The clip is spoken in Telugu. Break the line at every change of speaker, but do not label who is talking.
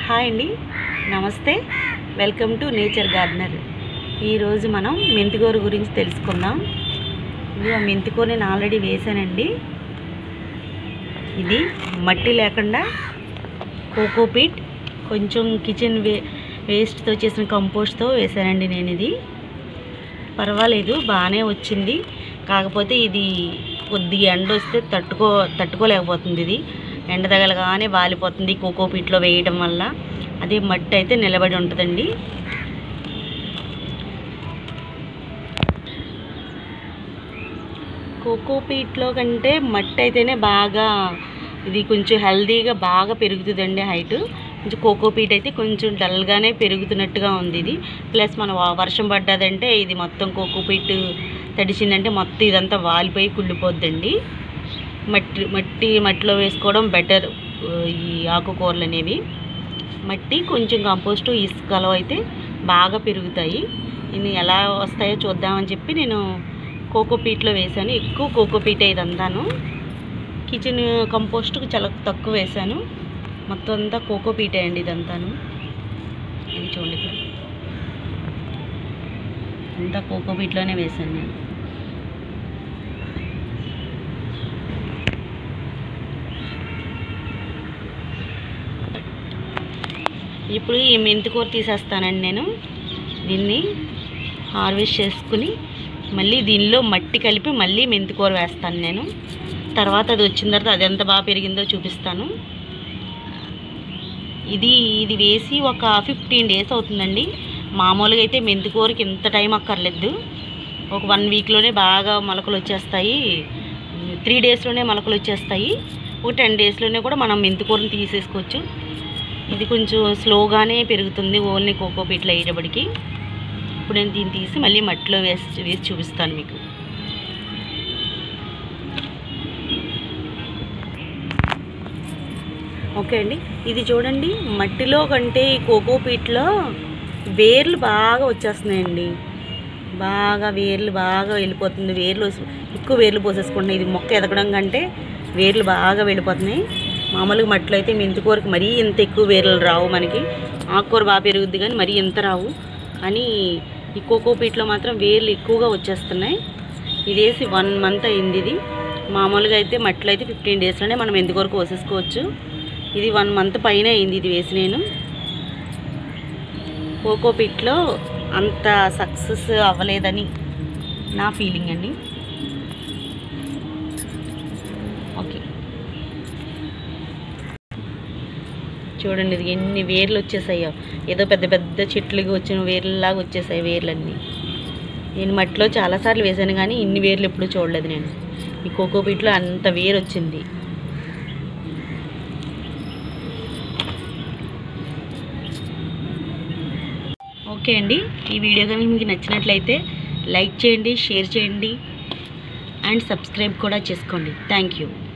హాయ్ అండి, నమస్తే. Welcome to nature gardener. ఈరోజు మనం మెంతికూర గురించి తెలుసుకుందాం. ఇది ఆ మెంతికూర నేను ఆల్రెడీ వేసానండి. ఇది మట్టి లేకుండా కోకోపీట్, కొంచెం కిచెన్ వేస్ట్తో చేసిన కంపోస్ట్తో వేసానండి నేను. ఇది పర్వాలేదు, బాగానే వచ్చింది. కాకపోతే ఇది కొద్దిగా ఎండ వస్తే తట్టుకోలేకపోతుంది. ఇది ఎండ తగలగానే వాలిపోతుంది కోకోపీట్లో వేయడం వల్ల. అదే మట్టి అయితే నిలబడి ఉంటుందండి. కోకోపీట్లో కంటే మట్టి అయితేనే బాగా ఇది కొంచెం హెల్దీగా బాగా పెరుగుతుందండి. హైట్ కొంచెం కోకోపీట్ అయితే కొంచెం డల్గానే పెరుగుతున్నట్టుగా ఉంది. ఇది ప్లస్ మన వర్షం పడ్డదంటే ఇది మొత్తం కోకోపీట్ తడిచిందంటే మొత్తం ఇదంతా వాలిపోయి కుళ్ళిపోద్దండి. మట్టిలో వేసుకోవడం బెటర్. ఈ ఆకుకూరలు అనేవి మట్టి కొంచెం కంపోస్టు ఇసుకలో అయితే బాగా పెరుగుతాయి. ఇన్ని ఎలా వస్తాయో చూద్దామని చెప్పి నేను కోకోపీట్లో వేసాను. ఎక్కువ కోకోపీట్ ఇదంతాను. కిచెన్ కంపోస్ట్కి చాలా తక్కువ వేసాను. మొత్తం అంతా కోకోపీటే అండి ఇదంతాను. ఇది చూడండి, ఇక్కడ అంతా కోకోపీట్లోనే వేసాను నేను. ఇప్పుడు ఈ మెంతికూర తీసేస్తానండి నేను. దీన్ని హార్వెస్ట్ చేసుకుని మళ్ళీ దీనిలో మట్టి కలిపి మళ్ళీ మెంతికూర వేస్తాను నేను. తర్వాత అది వచ్చిన తర్వాత అది ఎంత బాగా పెరిగిందో చూపిస్తాను. ఇది వేసి ఒక 15 డేస్ అవుతుందండి. మామూలుగా అయితే మెంతికూరకి ఇంత టైం అక్కర్లేదు. ఒక 1 వీక్లోనే బాగా మొలకలు వచ్చేస్తాయి. 3 డేస్లోనే మొలకలు వచ్చేస్తాయి. ఒక 10 డేస్లోనే కూడా మనం మెంతికూరని తీసేసుకోవచ్చు. ఇది కొంచెం స్లోగానే పెరుగుతుంది ఓన్లీ కోకోపీట్లో వేయబడికి. ఇప్పుడు నేను దీన్ని తీసి మళ్ళీ మట్టిలో వేసి చూపిస్తాను మీకు. ఓకే అండి, ఇది చూడండి. మట్టిలో కంటే ఈ కోకోపీట్లో వేర్లు బాగా వచ్చేస్తున్నాయండి. బాగా వేర్లు బాగా వెళ్ళిపోతుంది. ఎక్కువ వేర్లు పోసేసుకుంటున్నాయి. ఇది మొక్క ఎదగడం కంటే వేర్లు బాగా వెళ్ళిపోతున్నాయి. మామూలుగా మట్టిలో అయితే మెంతికూరకి మరీ ఇంత ఎక్కువ వేర్లు రావు. మనకి ఆకుకూర బాగా పెరుగుద్ది కానీ మరీ ఇంత రావు. కానీ ఈ కోకోపీట్లో మాత్రం వేర్లు ఎక్కువగా వచ్చేస్తున్నాయి. ఇది వేసి 1 మంత్ అయింది. ఇది మామూలుగా అయితే మట్టిలో అయితే 15 డేస్లోనే మనం మెంతికూర కోసేసుకోవచ్చు. ఇది 1 మంత్ పైన అయింది ఇది వేసి నేను. కోకోపీట్లో అంత సక్సెస్ అవ్వలేదని నా ఫీలింగ్ అండి. ఓకే, చూడండి ఇది ఎన్ని వేర్లు వచ్చేసాయో. ఏదో పెద్ద పెద్ద చెట్లుగా వచ్చిన వేర్లలాగా వచ్చేసాయి వేర్లన్నీ. నేను మట్టిలో చాలాసార్లు వేసాను కానీ ఇన్ని వేర్లు ఎప్పుడూ చూడలేదు నేను. ఈ కోకోపీట్లో అంత వేరు వచ్చింది. ఓకే అండి, ఈ వీడియో కానీ మీకు నచ్చినట్లయితే లైక్ చేయండి, షేర్ చేయండి అండ్ సబ్స్క్రైబ్ కూడా చేసుకోండి. Thank you.